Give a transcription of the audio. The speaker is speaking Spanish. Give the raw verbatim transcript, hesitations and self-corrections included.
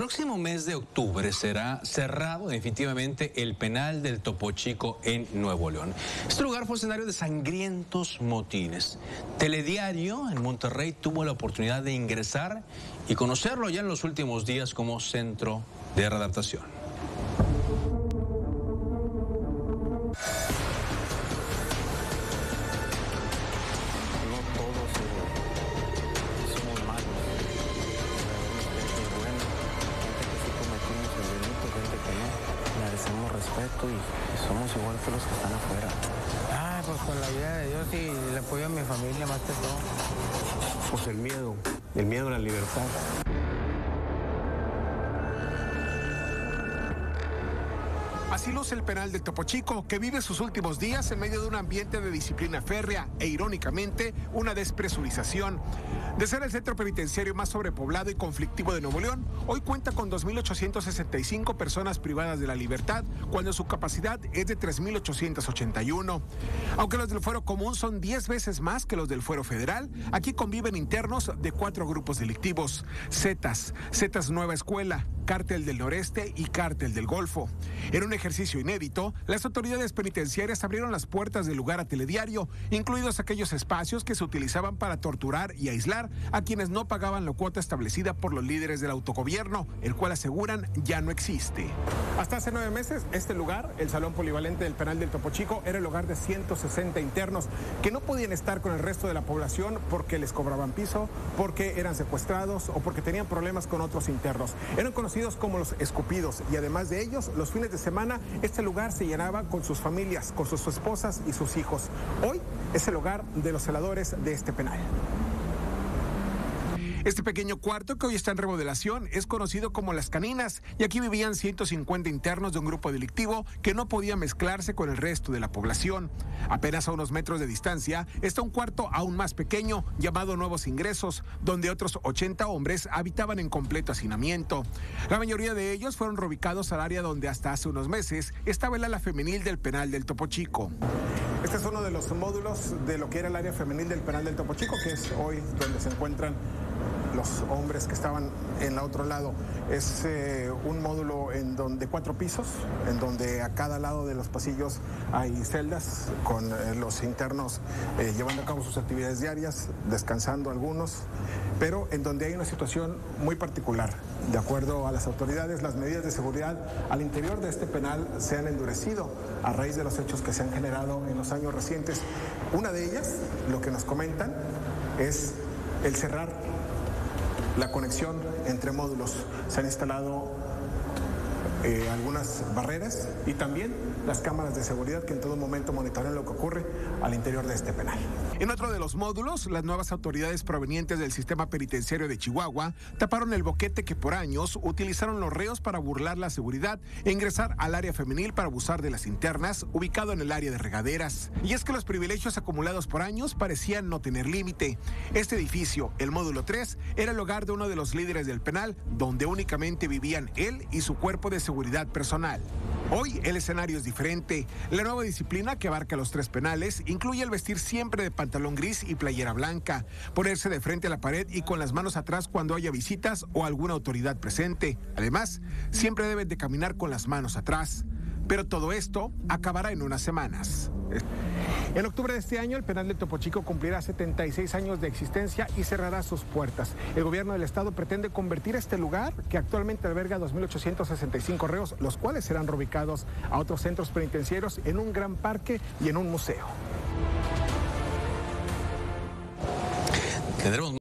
próximo mes de octubre será cerrado definitivamente el penal del Topo Chico en Nuevo León. Este lugar fue escenario de sangrientos motines. Telediario en Monterrey tuvo la oportunidad de ingresar y conocerlo ya en los últimos días como centro de readaptación. Merecemos respeto y somos igual que los que están afuera. Ah, pues con la vida de Dios y el apoyo a mi familia más que todo. Pues el miedo, el miedo a la libertad. Así luce el penal de Topo Chico, que vive sus últimos días en medio de un ambiente de disciplina férrea e, irónicamente, una despresurización. De ser el centro penitenciario más sobrepoblado y conflictivo de Nuevo León, hoy cuenta con dos mil ochocientas sesenta y cinco personas privadas de la libertad, cuando su capacidad es de tres mil ochocientas ochenta y uno. Aunque los del fuero común son diez veces más que los del fuero federal, aquí conviven internos de cuatro grupos delictivos: Zetas, Zetas Nueva Escuela, Cártel del Noreste y Cártel del Golfo. En un ejercicio inédito, las autoridades penitenciarias abrieron las puertas del lugar a Telediario, incluidos aquellos espacios que se utilizaban para torturar y aislar a quienes no pagaban la cuota establecida por los líderes del autogobierno, el cual aseguran ya no existe. Hasta hace nueve meses, este lugar, el Salón Polivalente del Penal del Topo Chico, era el hogar de ciento sesenta internos que no podían estar con el resto de la población porque les cobraban piso, porque eran secuestrados o porque tenían problemas con otros internos. Eran conocidos como los escupidos, y además de ellos, los fines de semana este lugar se llenaba con sus familias, con sus esposas y sus hijos. Hoy es el hogar de los celadores de este penal. Este pequeño cuarto, que hoy está en remodelación, es conocido como Las Caninas, y aquí vivían ciento cincuenta internos de un grupo delictivo que no podía mezclarse con el resto de la población. Apenas a unos metros de distancia está un cuarto aún más pequeño, llamado Nuevos Ingresos, donde otros ochenta hombres habitaban en completo hacinamiento. La mayoría de ellos fueron reubicados al área donde hasta hace unos meses estaba el ala femenil del penal del Topo Chico. Este es uno de los módulos de lo que era el área femenil del penal del Topo Chico, que es hoy donde se encuentran los hombres que estaban en el otro lado. Es eh, un módulo en donde cuatro pisos, en donde a cada lado de los pasillos hay celdas con eh, los internos eh, llevando a cabo sus actividades diarias, descansando algunos, pero en donde hay una situación muy particular. De acuerdo a las autoridades, las medidas de seguridad al interior de este penal se han endurecido a raíz de los hechos que se han generado en los años recientes. Una de ellas, lo que nos comentan, es el cerrar la conexión entre módulos. Se han instalado eh, algunas barreras y también las cámaras de seguridad que en todo momento monitorean lo que ocurre al interior de este penal. En otro de los módulos, las nuevas autoridades provenientes del sistema penitenciario de Chihuahua taparon el boquete que por años utilizaron los reos para burlar la seguridad e ingresar al área femenil para abusar de las internas, ubicado en el área de regaderas. Y es que los privilegios acumulados por años parecían no tener límite. Este edificio, el módulo tres, era el hogar de uno de los líderes del penal, donde únicamente vivían él y su cuerpo de seguridad personal. Hoy el escenario es diferente. La nueva disciplina, que abarca los tres penales, incluye el vestir siempre de pantalón gris y playera blanca, ponerse de frente a la pared y con las manos atrás cuando haya visitas o alguna autoridad presente. Además, siempre deben de caminar con las manos atrás. Pero todo esto acabará en unas semanas. En octubre de este año, el penal de Topo Chico cumplirá setenta y seis años de existencia y cerrará sus puertas. El gobierno del estado pretende convertir este lugar, que actualmente alberga dos mil ochocientos sesenta y cinco reos, los cuales serán reubicados a otros centros penitenciarios, en un gran parque y en un museo. Tendremos